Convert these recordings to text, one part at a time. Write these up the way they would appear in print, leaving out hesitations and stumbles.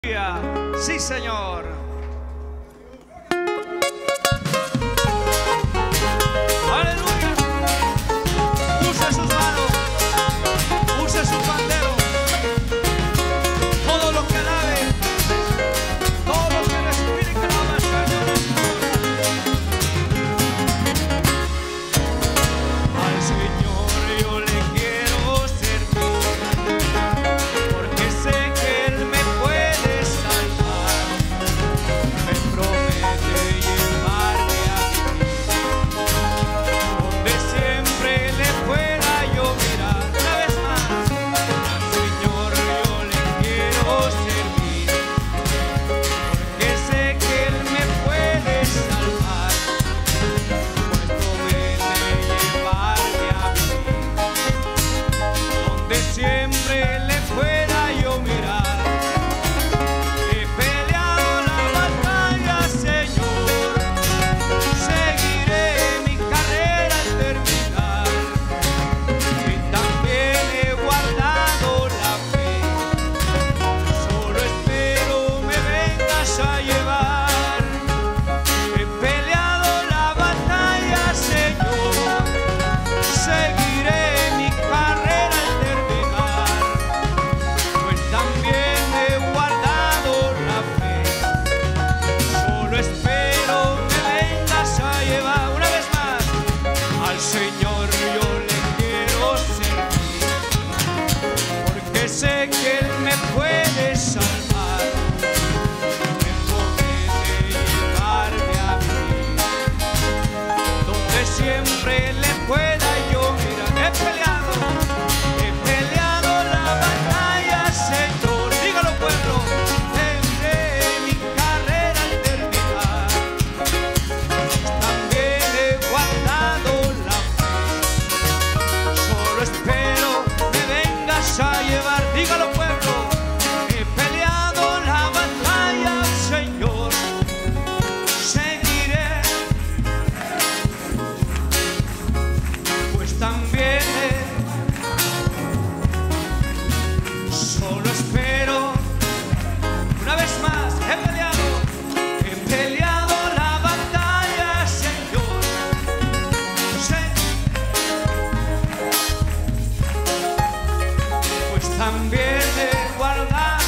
Sí, Señor. Aleluya. Use sus manos, use su pandero. Todo lo que alabe, todo lo que respire, que no más al Señor yo le quiero servir, porque sé que Él me puede salvar. Me promete llevarme a vivir donde siempre le pueda yo mirar. Una vez más, al Señor yo le quiero servir, porque sé que Él me puede salvar. Pues promete llevarme a vivir donde siempre le pueda yo mirar. He peleado la batalla, Señor, seguiré mi carrera al terminar, y también he guardado la fe. Solo espero me vengas a llevar. He peleado la batalla, Señor, seguiré mi carrera al terminar, pues también he guardado la fe. Solo espero me vengas a llevar. Una vez más, al Señor yo le quiero servir, porque sé que Él me puede salvar. Me promete llevarme a vivir donde siempre le pueda yo mirar. He peleado la batalla, Señor. Dígalo, pueblo. Tendré mi carrera al terminar, también he guardado la fe. Solo espero me vengas a llevar. Dígalo, pueblo. He peleado la batalla, Señor, seguiré, pues también solo espero. Una vez más, he peleado la batalla, Señor, pues también he guardado.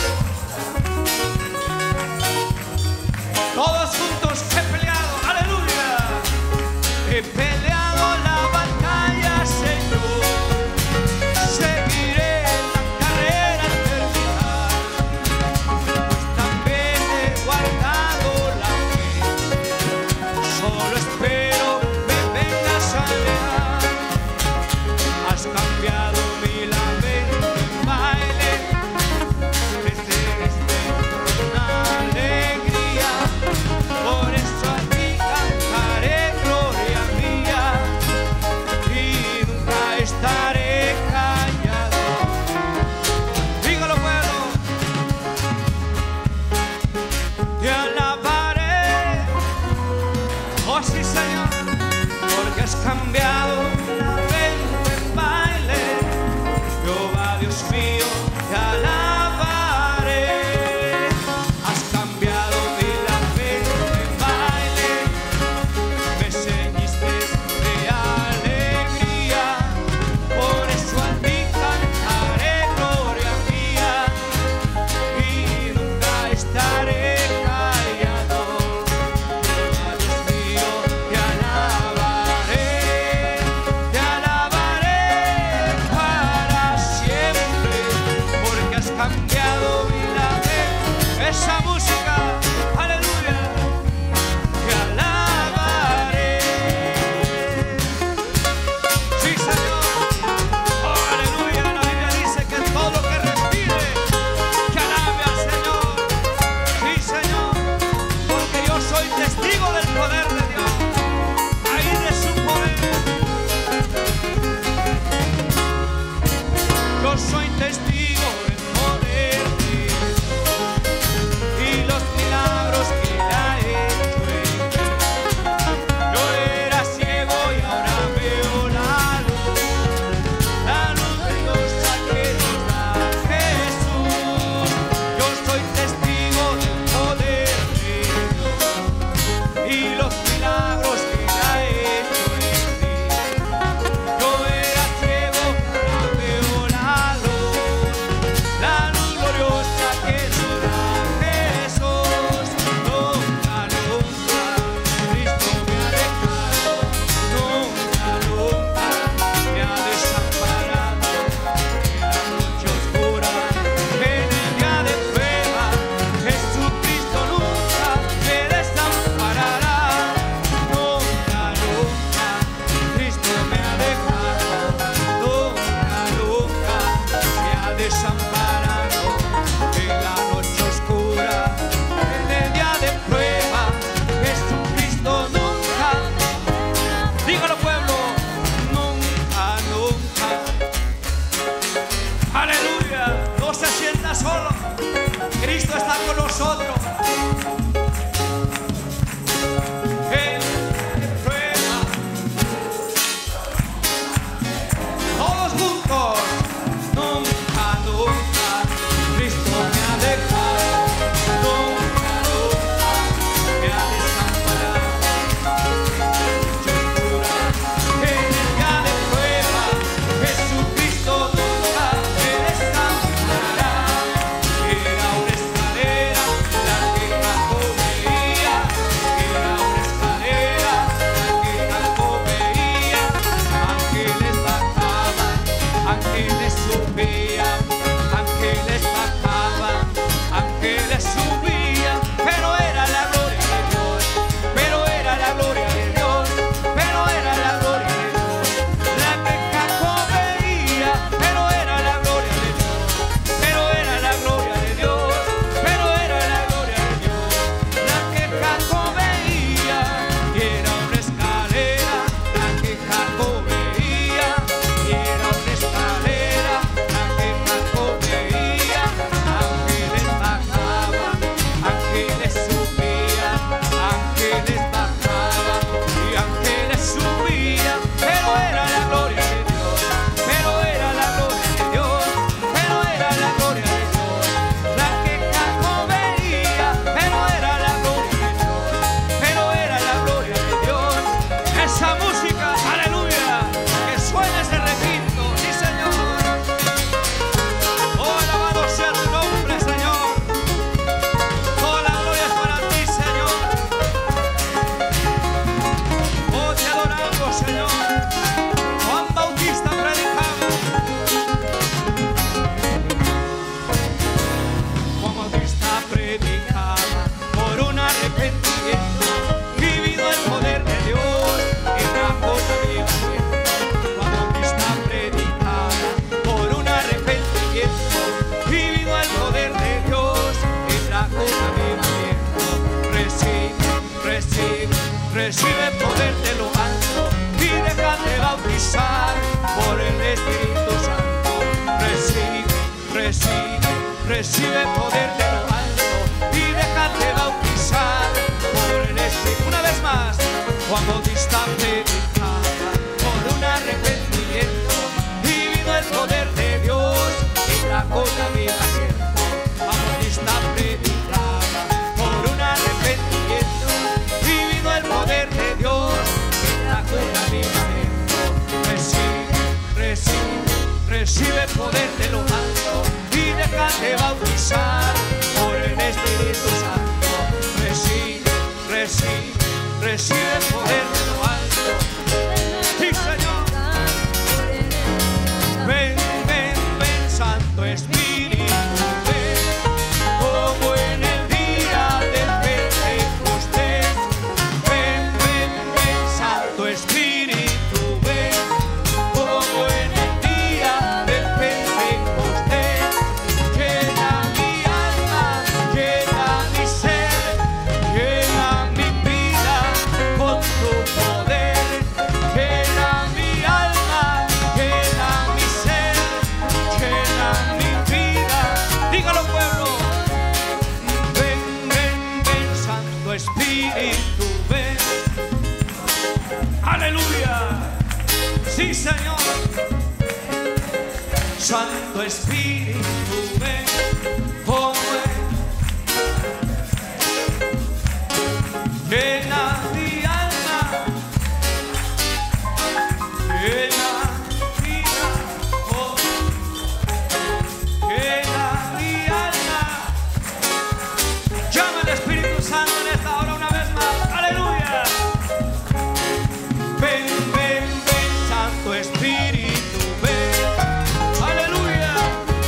Todos juntos he peleado, aleluya. He peleado la batalla, Señor, seguiré la carrera al terminar, pues también he guardado la fe. Solo espero me vengas a ver. Has cambiado mi lamento en baile, me triste una alegría. Por eso a ti cantaré gloria mía, y nunca estaré callado. Dígalo, pueblo. Te alabaré, oh sí, Señor, porque has cambiado mi lamento en baile. Jehová, Dios mío, te alabaré. Has cambiado mi lamento en baile, me ceñiste de alegría. Por eso a ti cantaré gloria mía, y nunca estaré callado. Jehová, Dios mío, te alabaré. vosotros. En prueba. Todos juntos. Nunca, nunca Cristo me ha dejado. Nunca, nunca me ha desamparado. Yo juro que en el día de prueba Jesucristo nunca me desamparará. Era una escalera la que Jacob veía. Era una escalera la que Jacob veía. Ángeles bajaban, ángeles subían, ángeles bajaban, ángeles subían. Pero era la gloria de Dios, pero era la gloria de Dios, pero era la gloria de Dios la que Jacob veía. Pero era la gloria de Dios, pero era la gloria de Dios, pero era la gloria de Dios la que Jacob veía. Y era una escalera la que Jacob veía. Y era una escalera la que Jacob veía. Ángeles bajaban, ángeles subían, ángeles bajaban y ángeles subían. Pero era la gloria de Dios, pero era la gloria de Dios, pero era la gloria de Dios la que Jacob veía. Pero era la gloria de Dios, pero era la gloria de Dios. Esa música, aleluya, que suene ese requinto, sí Señor. Oh, alabado sea tu nombre, Señor. Toda la gloria es para ti, Señor. Oh, te adoramos, Señor. Juan Bautista predicaba. Juan Bautista predicaba por un arrepentimiento, vivido el poder de Dios y trajo avivamiento. Juan Bautista predicaba por un arrepentimiento, vivido el poder de Dios y trajo avivamiento. Recibe, recibe, recibe poder de lo alto y déjate bautizar por el Espíritu Santo. Recibe, recibe, recibe poder de lo alto y déjate bautizar por el Espíritu. Una vez más, Juan Bautista predicaba por un arrepentimiento, vivido el poder de Dios y trajo avivamiento. Juan Bautista predicaba por un arrepentimiento, vivido el poder de Dios y trajo avivamiento. Recibe, recibe, recibe poder de lo alto y déjate bautizar por el Espíritu Santo. Recibe, recibe, recibe poder de lo alto. Sí, Señor. Ven, ven, ven, Santo Espíritu, ven, como en el día del Pentecostés. Ven, ven, ven, Santo Espíritu, ven, como en el día del Pentecostés. Llena mi alma, llena mi ser, llena mi vida con tu poder. Llena mi alma, llena mi ser, llena mi vida. Dígalo, pueblo. Ven, ven, ven, Santo Espíritu, ven. Aleluya. Sí, Señor. Santo Espíritu, ven, como llena mi alma, llena mi vida, oh, llena mi alma. Llama al Espíritu Santo en esta hora una vez más. Aleluya. Ven, ven, ven, Santo Espíritu, ven. Aleluya.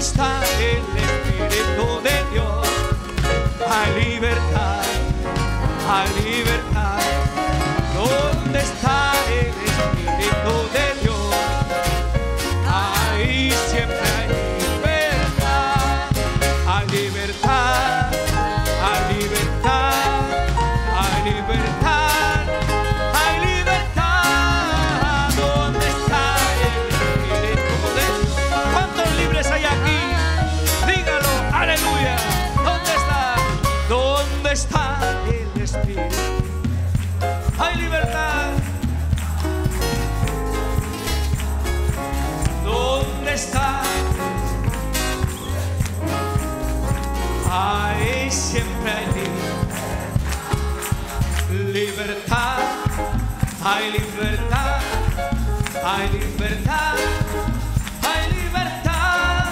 está el Espíritu de Dios, hay libertad, hay libertad. ¿Dónde está el Espíritu de Dios? Ahí siempre hay libertad, hay libertad, hay libertad, hay libertad, hay libertad. ¿Dónde está el Espíritu de Dios? ¿Cuántos libres hay aquí? Dígalo, aleluya. ¿Dónde está? ¿Dónde está el Espíritu? Hay libertad. ¿Dónde está? Ahí siempre hay libertad. Hay libertad. Hay libertad. Hay libertad.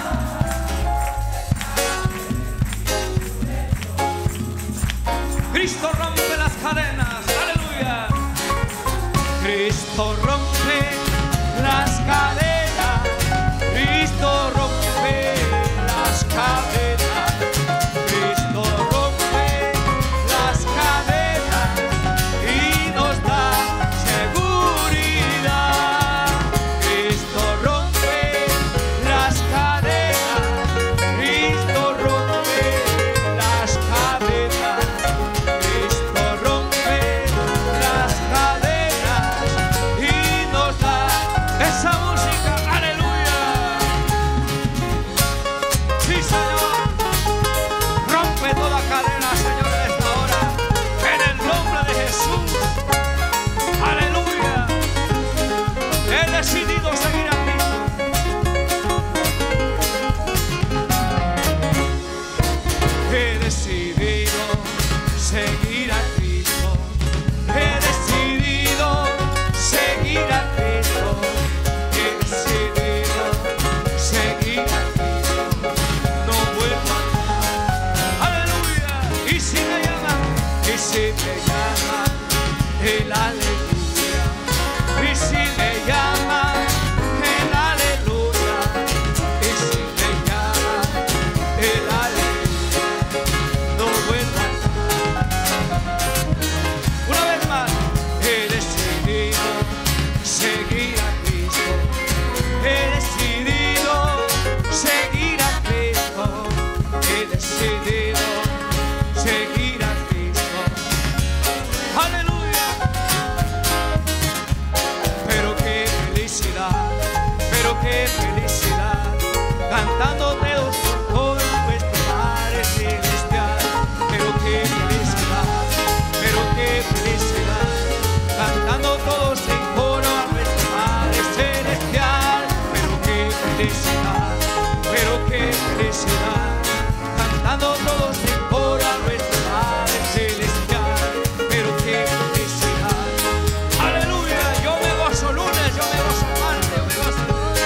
Cristo rompe las cadenas. Aleluya. Cristo rompe las cadenas. Cristo rompe las cadenas. Cristo rompe las cadenas y nos da seguridad. Cristo rompe las cadenas. Cristo rompe las cadenas. Cristo rompe las cadenas y nos da esa música. Aleluya. Sí, Señor. Rompe toda cadena, Señor, en esta hora. En el nombre de Jesús. Aleluya. He decidido seguir a Cristo. He decidido seguir a Cristo. He decidido seguir a Cristo. He decidido seguir a Cristo. No vuelvo atrás. Aleluya. Y si me llaman, y si me llaman, el aleluya. Y si me llaman, el aleluya. Y si me llaman, el aleluya. No vuelvo atrás. Una vez más, he decidido seguir a Cristo. He decidido seguir a Cristo. He decidido seguir a Cristo. Aleluya. Pero qué felicidad, pero qué felicidad, cantando dedos por todo nuestro Padre Celestial. Pero qué felicidad, pero qué felicidad, cantando todos en coro a nuestro Padre Celestial. Pero qué felicidad, pero qué felicidad, cantando todos en coro a nuestro Padre Celestial. Pero qué felicidad. Aleluya. Yo me gozo lunes, yo me gozo martes, yo me gozo.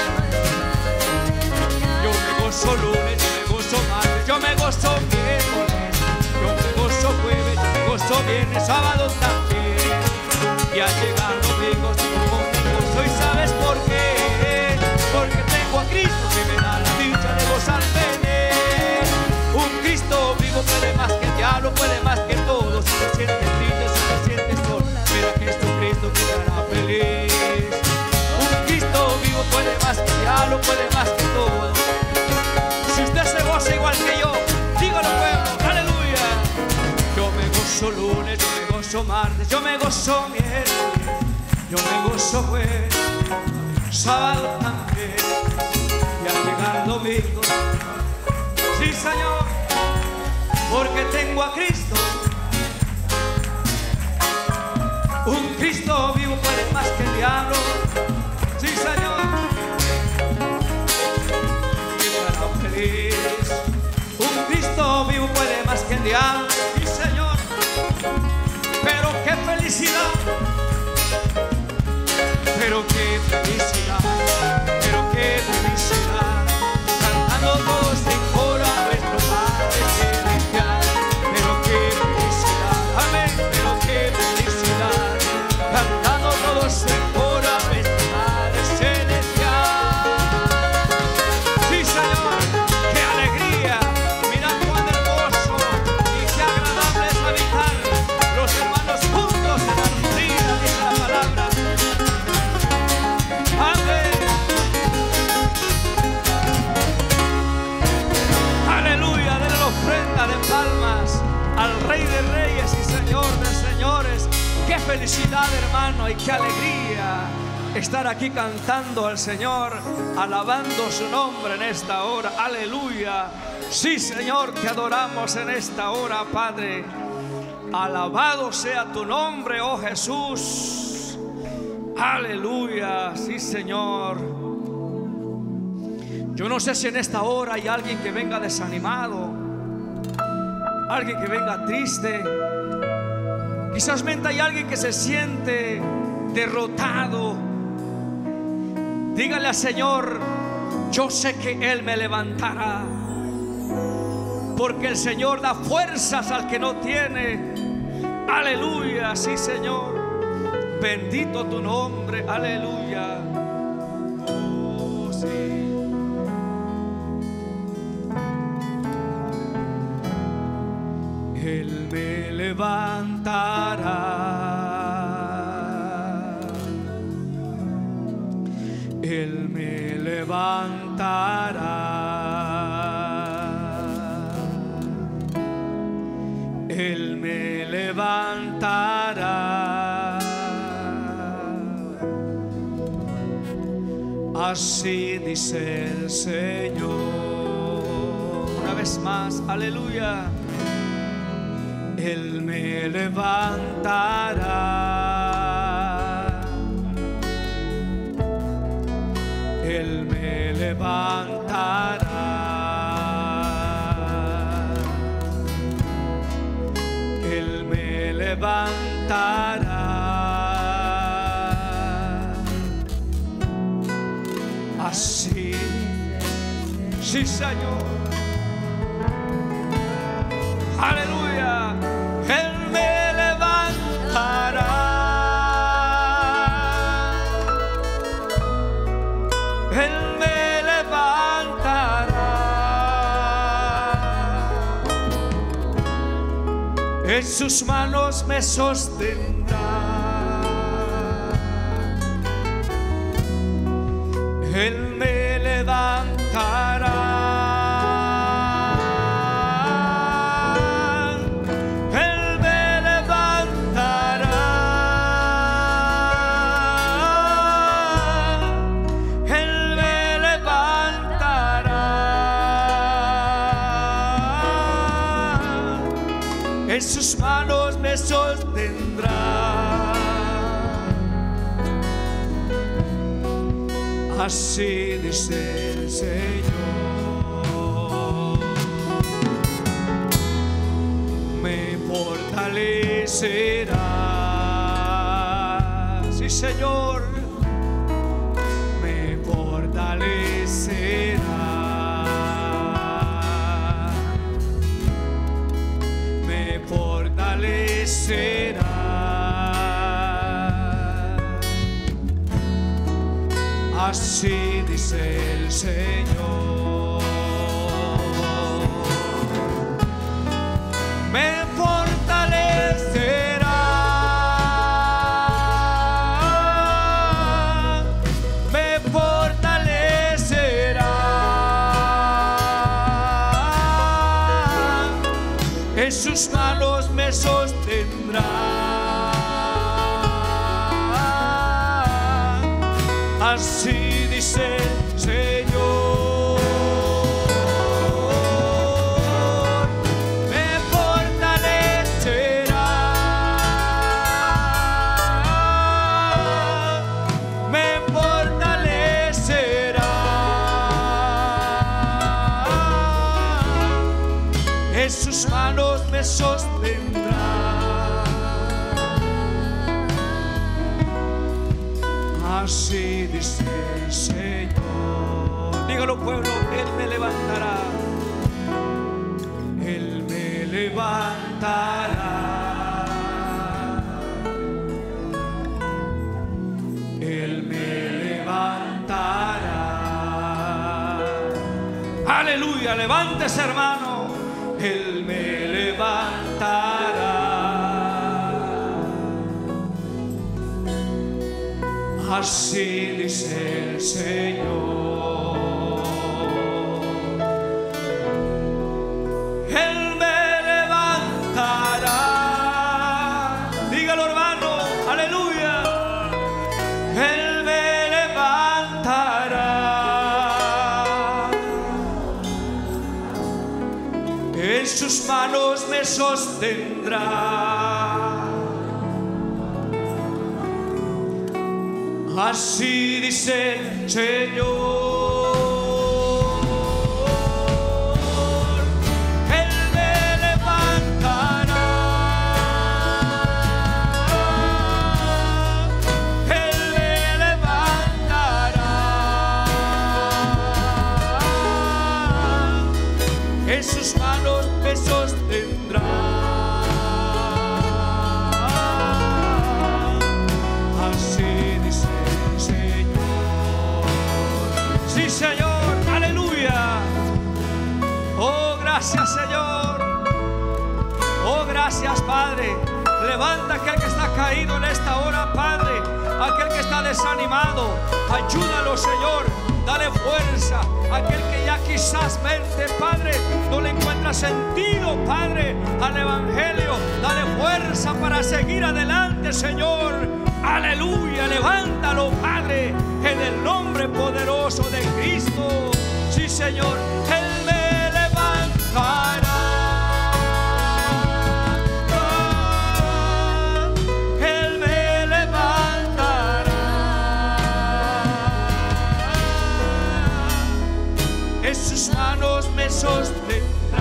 Yo me gozo lunes, yo me gozo martes, yo me gozo miércoles, yo me gozo jueves, yo me gozo viernes, sábado también. Y al llegar domingo sigo con mi gozo. ¿Y sabes por qué? Porque tengo a Cristo que me da la dicha de gozarme en Él. Un Cristo vivo puede más que el diablo, puede más que todo. Si te sientes triste, si te sientes solo, mira que Jesucristo te hará feliz. Un Cristo vivo puede más que el diablo, puede más que todo. Si usted se goza igual que yo, dígalo, pueblo, aleluya. Yo me gozo lunes, yo me gozo martes, yo me gozo miércoles, yo me gozo jueves, sábado también. Y al llegar domingo, sí, Señor, porque tengo a Cristo. Un Cristo vivo puede más que el diablo. Sí, Señor. Y me hará feliz. Un Cristo vivo puede más que el diablo. Sí, Señor. Pero qué felicidad. Pero qué felicidad. Pero qué felicidad. Cantando todos en coro a nuestro Padre Celestial. Pero qué felicidad. Amén. Pero qué felicidad. Cantando todos en coro a nuestro felicidad, hermano, y qué alegría estar aquí cantando al Señor, alabando su nombre en esta hora. Aleluya. Sí, Señor, te adoramos en esta hora, Padre. Alabado sea tu nombre, oh Jesús. Aleluya. Sí, Señor. Yo no sé si en esta hora hay alguien que venga desanimado, alguien que venga triste. Quizás hay alguien que se siente derrotado. Dígale al Señor: yo sé que Él me levantará, porque el Señor da fuerzas al que no tiene. Aleluya, sí, Señor. Bendito tu nombre, aleluya. Oh, sí. Él me levantará. Él me levantará. Él me levantará. Así dice el Señor. Una vez más, aleluya. Él me levantará. Él me levantará. Él me levantará. Así, sí, Señor. Aleluya. Él me levantará. Él me levantará. En sus manos me sostendrá. Él me levantará. En sus manos me sostendrá. Así dice el Señor. Me fortalecerá. Sí, Señor. Me fortalecerá. Fortalecerá. Así dice el Señor. Me fortalecerá. Me fortalecerá. En sus manos me sostendrá. Así dice el Señor. Me fortalecerá. Me fortalecerá. En sus manos me sostendrá. Así dice el Señor. Dígalo, pueblo. Él me levantará. Él me levantará. Él me levantará. Aleluya. Levántese, hermano. Él me levantará. Así dice el Señor. Él me levantará. Dígalo, hermano. Aleluya. en sus manos me sostendrá. Así dice el Señor. En sus manos me sostendrá. Así dice el Señor. Sí, Señor, aleluya. Oh, gracias, Señor. Oh, gracias, Padre. Levanta a aquel que está caído en esta hora, Padre. Aquel que está desanimado, ayúdalo, Señor. Dale fuerza. Aquel que ya quizás mente, Padre, no le encuentra sentido, Padre, al Evangelio. Dale fuerza para seguir adelante, Señor. Aleluya. Levántalo, Padre, en el nombre poderoso de Cristo. Sí, Señor. Él me levantará. En sus manos me sostendrá.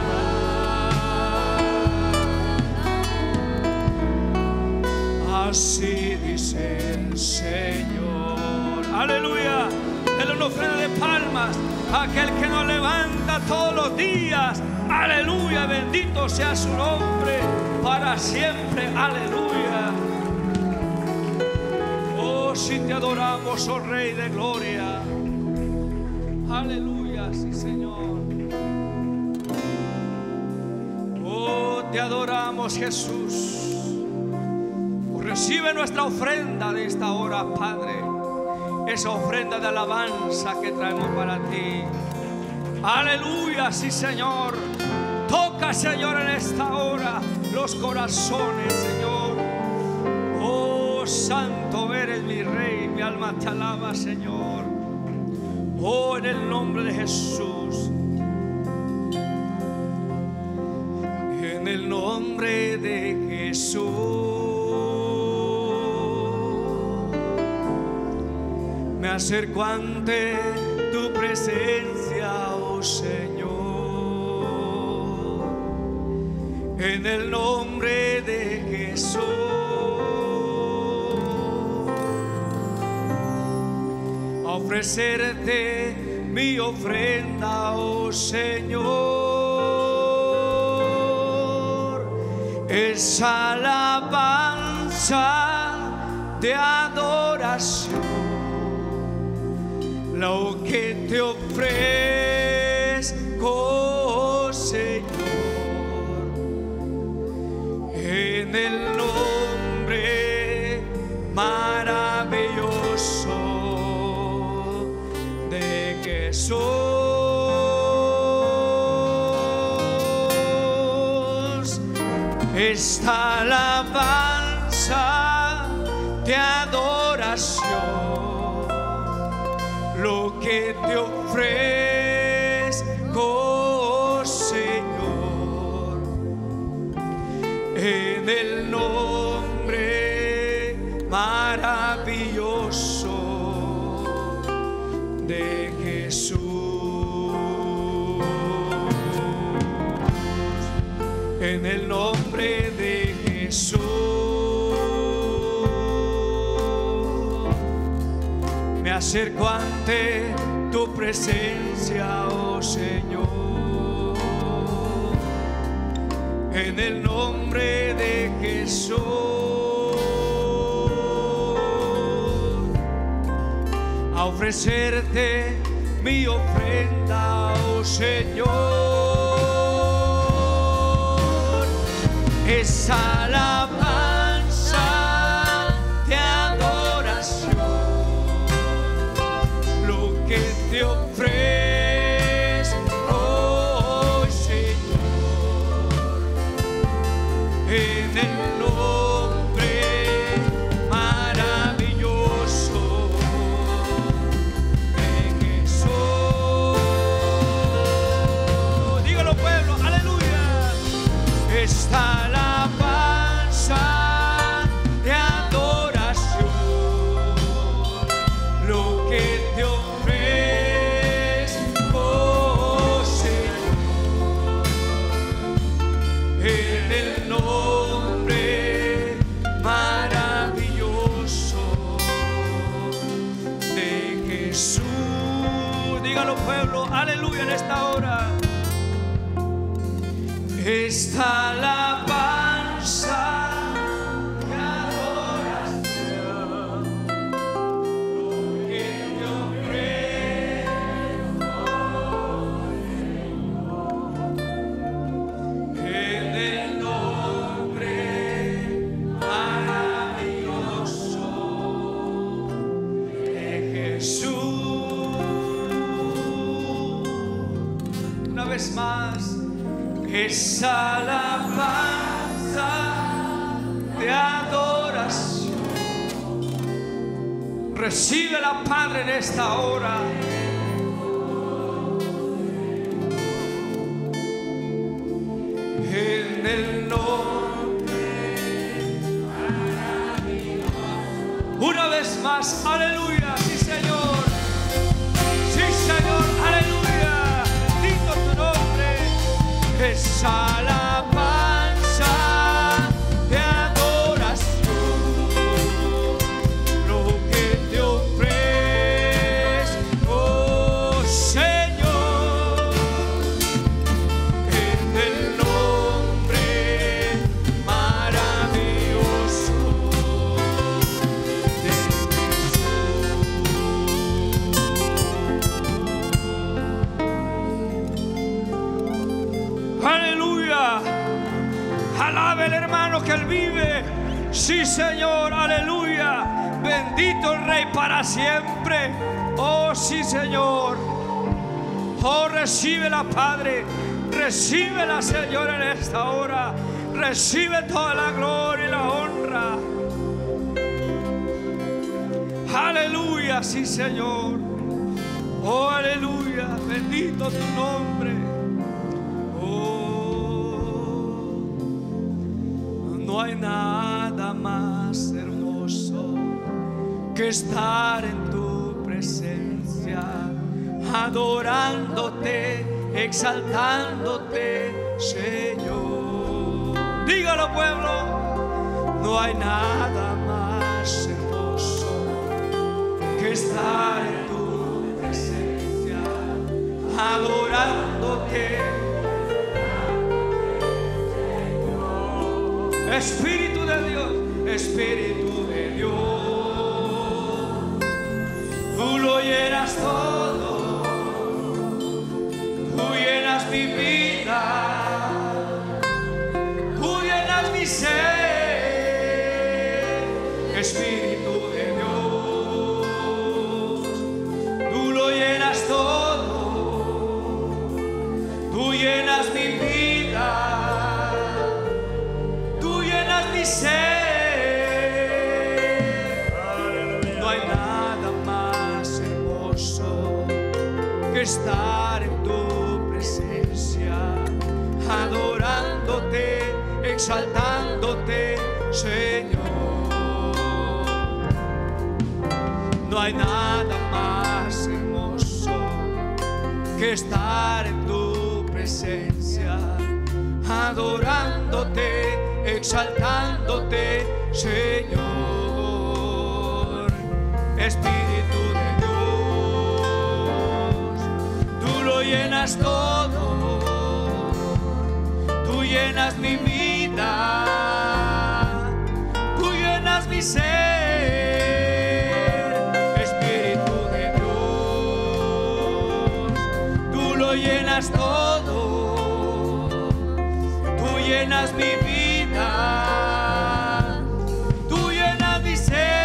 Así dice el Señor. Aleluya. Él una ofrenda de palmas a aquel que nos levanta todos los días. Aleluya. Bendito sea su nombre para siempre. Aleluya. Oh, si te adoramos, oh Rey de gloria. Aleluya. Sí, Señor. Oh, te adoramos, Jesús. Recibe nuestra ofrenda de esta hora, Padre. Esa ofrenda de alabanza que traemos para ti. Aleluya, sí, Señor. Toca, Señor, en esta hora los corazones, Señor. Oh, santo eres mi Rey. Mi alma te alaba, Señor. Oh, en el nombre de Jesús. En el nombre de Jesús. Me acerco ante tu presencia, oh Señor. En el nombre de Jesús. Ofrecerte mi ofrenda, oh Señor, es alabanza de adoración, lo que te ofrezco, oh Señor, en el nombre maravilloso Jesús. Esta alabanza de adoración, lo que te ofrezco, oh Señor, en el nombre maravilloso de Jesús. En el nombre de Jesús. Me acerco ante tu presencia, oh Señor. En el nombre de Jesús. A ofrecerte mi ofrenda, oh Señor. Es alabanza de adoración, lo que te ofrezco, oh Señor, en el nombre maravilloso de Jesús. Dígalo, pueblo, aleluya. esta alabanza de adoración, lo que te ofrezco, Señor, en el nombre maravilloso de Jesús. Dígalo, pueblo, aleluya, en esta hora. Esta alabanza de adoración, lo que te ofrezco, en el nombre maravilloso de Jesús. Una vez más. Esa alabanza de adoración, recíbela, Padre, en esta hora. En el nombre maravilloso. Una vez más, aleluya, sí, Señor. Sí, Señor, aleluya. Bendito tu nombre. Esa alabanza de adoración, lo que te ofrezco, Señor, en el nombre maravilloso de Jesús. Aleluya. Alabe el hermano que él vive. Sí, Señor, aleluya. Bendito el Rey para siempre. Oh, sí, Señor. Oh, recíbela, Padre. Recíbela, Señor, en esta hora. Recibe toda la gloria y la honra. Aleluya, sí, Señor. Oh, aleluya. Bendito tu nombre. No hay nada más hermoso que estar en tu presencia, adorándote, exaltándote, Señor. Dígalo, pueblo. No hay nada más hermoso que estar en tu presencia, adorándote. Espíritu de Dios, Espíritu de Dios, tú lo llenas todo, tú llenas mi vida, tú llenas mi ser. Espíritu de Dios, tú lo llenas todo, tú llenas mi vida, ser. No hay nada más hermoso que estar en tu presencia, adorándote, exaltándote, Señor. No hay nada más hermoso que estar en tu presencia, adorándote, exaltándote, Señor. Espíritu de Dios, tú lo llenas todo, tú llenas mi vida, tú llenas mi ser. Espíritu de Dios, tú lo llenas todo, tú llenas mi vida, tú llenas mi ser.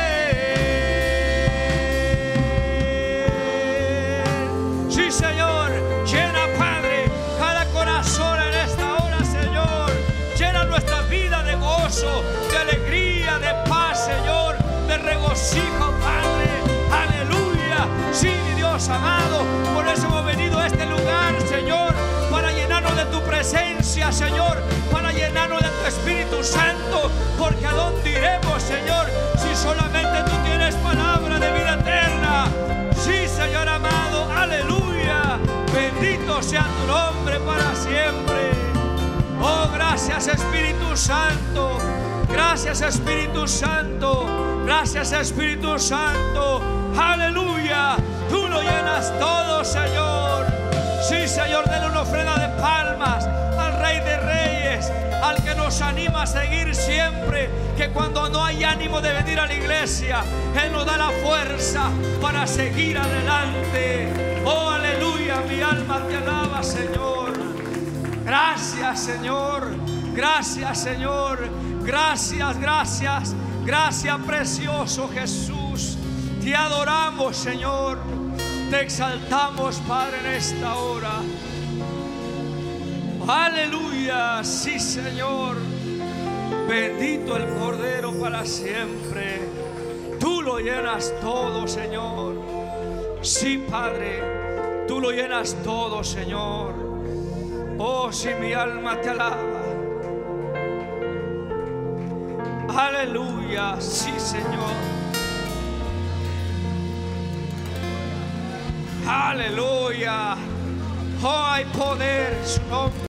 Sí, Señor, llena, Padre, cada corazón en esta hora, Señor. Llena nuestras vidas de gozo, de alegría, de paz, Señor, de regocijo, Padre. Aleluya. Sí, mi Dios amado, por eso hemos venido a este lugar, Señor, para llenarnos de tu presencia, Señor, para llenarnos de tu Espíritu Santo, porque ¿a dónde iremos, Señor, si solamente tú tienes palabra de vida eterna? Sí, Señor amado, aleluya, bendito sea tu nombre para siempre. Oh, gracias Espíritu Santo, gracias Espíritu Santo, gracias Espíritu Santo, aleluya, tú lo llenas todo, Señor. Sí, Señor, denle una ofrenda de palmas al Rey de Reyes, al que nos anima a seguir siempre, que cuando no hay ánimo de venir a la iglesia, Él nos da la fuerza para seguir adelante. Oh, aleluya, mi alma te alaba, Señor. Gracias, Señor. Gracias, Señor. Gracias, gracias. Gracias, precioso Jesús. Te adoramos, Señor. Te exaltamos, Padre, en esta hora. Aleluya, sí, Señor. Bendito el Cordero para siempre. Tú lo llenas todo, Señor. Sí, Padre, tú lo llenas todo, Señor. Oh, si mi alma te alaba. Aleluya, sí, Señor. Aleluya. Oh, hay poder en su nombre.